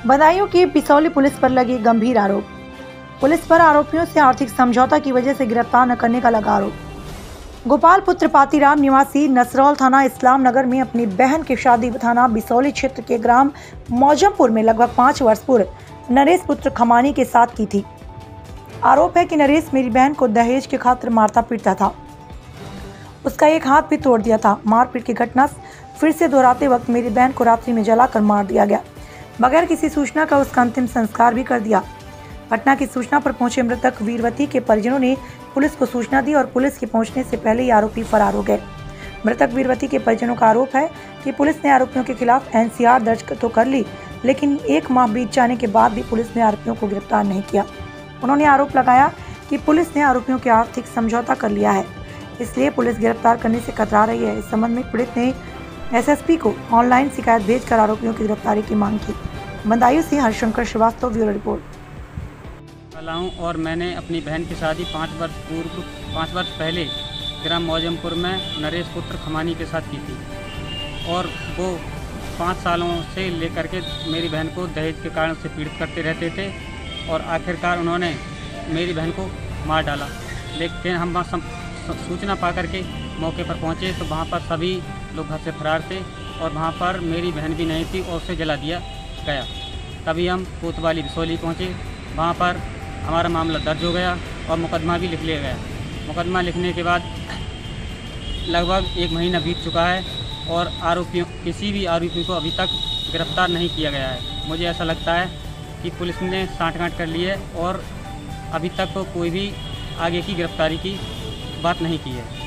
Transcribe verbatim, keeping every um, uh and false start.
बदायूं की बिसौली पुलिस पर लगी गंभीर आरोप। पुलिस पर आरोपियों से आर्थिक समझौता की वजह से गिरफ्तार न करने का लगा आरोप। गोपाल पुत्र पातीराम निवासी नसरौल थाना इस्लाम नगर में अपनी बहन की शादी थाना बिसौली क्षेत्र के ग्राम मौजमपुर में लगभग पाँच वर्ष पूर्व नरेश पुत्र खमानी के साथ की थी। आरोप है कि नरेश मेरी बहन को दहेज के खातिर मारता पीटता था, उसका एक हाथ भी तोड़ दिया था। मारपीट की घटना फिर से दोहराते वक्त मेरी बहन को रात्रि में जलाकर मार दिया गया। बगैर किसी सूचना का उसका अंतिम संस्कार भी कर दिया। घटना की सूचना पर पहुंचे मृतक वीरवती के परिजनों ने पुलिस को सूचना दी और पुलिस के पहुंचने से पहले ही आरोपी फरार हो गए। मृतक वीरवती के परिजनों का आरोप है कि पुलिस ने आरोपियों के खिलाफ एन सी आर दर्ज तो कर ली, लेकिन एक माह बीत जाने के बाद भी पुलिस ने आरोपियों को गिरफ्तार नहीं किया। उन्होंने आरोप लगाया कि पुलिस ने आरोपियों के आर्थिक समझौता कर लिया है, इसलिए पुलिस गिरफ्तार करने से कतरा रही है। इस संबंध में पीड़ित ने एस एस पी को ऑनलाइन शिकायत भेजकर आरोपियों की गिरफ्तारी की मांग की। बदायूं से हर्षशंकर श्रीवास्तव, ब्यूरो रिपोर्ट। हूँ और मैंने अपनी बहन की शादी पाँच वर्ष पूर्व पाँच वर्ष पहले ग्राम मौजमपुर में नरेश पुत्र खमानी के साथ की थी और वो पाँच सालों से लेकर के मेरी बहन को दहेज के कारण से पीड़ित करते रहते थे और आखिरकार उन्होंने मेरी बहन को मार डाला। लेकिन हम वहाँ सूचना पा करके मौके पर पहुँचे तो वहाँ पर सभी लोग घर से फरार थे और वहाँ पर मेरी बहन भी नहीं थी और उसे जला दिया गया। तभी हम कोतवाली बिसौली पहुँचे, वहाँ पर हमारा मामला दर्ज हो गया और मुकदमा भी लिख लिया गया। मुकदमा लिखने के बाद लगभग एक महीना बीत चुका है और आरोपियों किसी भी आरोपी को अभी तक गिरफ्तार नहीं किया गया है। मुझे ऐसा लगता है कि पुलिस ने सांठगांठ कर ली है और अभी तक तो कोई भी आगे की गिरफ्तारी की बात नहीं की है।